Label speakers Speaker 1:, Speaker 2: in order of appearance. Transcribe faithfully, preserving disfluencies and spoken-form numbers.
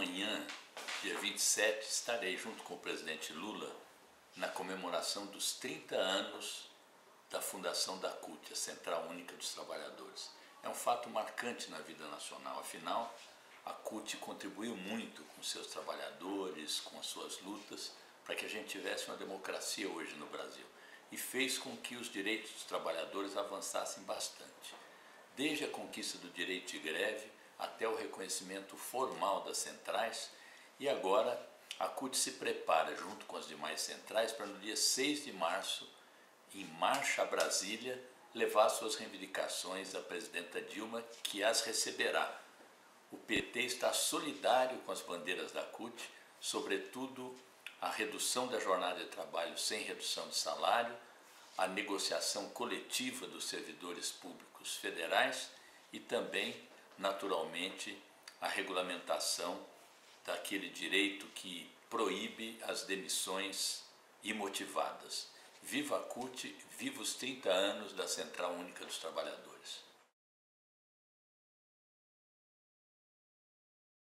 Speaker 1: amanhã, dia vinte e sete, estarei junto com o presidente Lula na comemoração dos trinta anos da fundação da C U T, a Central Única dos Trabalhadores. É um fato marcante na vida nacional, afinal, a C U T contribuiu muito com seus trabalhadores, com as suas lutas, para que a gente tivesse uma democracia hoje no Brasil, e fez com que os direitos dos trabalhadores avançassem bastante. Desde a conquista do direito de greve até o reconhecimento formal das centrais, e agora a C U T se prepara, junto com as demais centrais, para no dia seis de março, em marcha a Brasília, levar suas reivindicações à presidenta Dilma, que as receberá. O P T está solidário com as bandeiras da C U T, sobretudo a redução da jornada de trabalho sem redução de salário, a negociação coletiva dos servidores públicos federais e também, naturalmente, a regulamentação daquele direito que proíbe as demissões imotivadas. Viva a C U T, viva os trinta anos da Central Única dos Trabalhadores.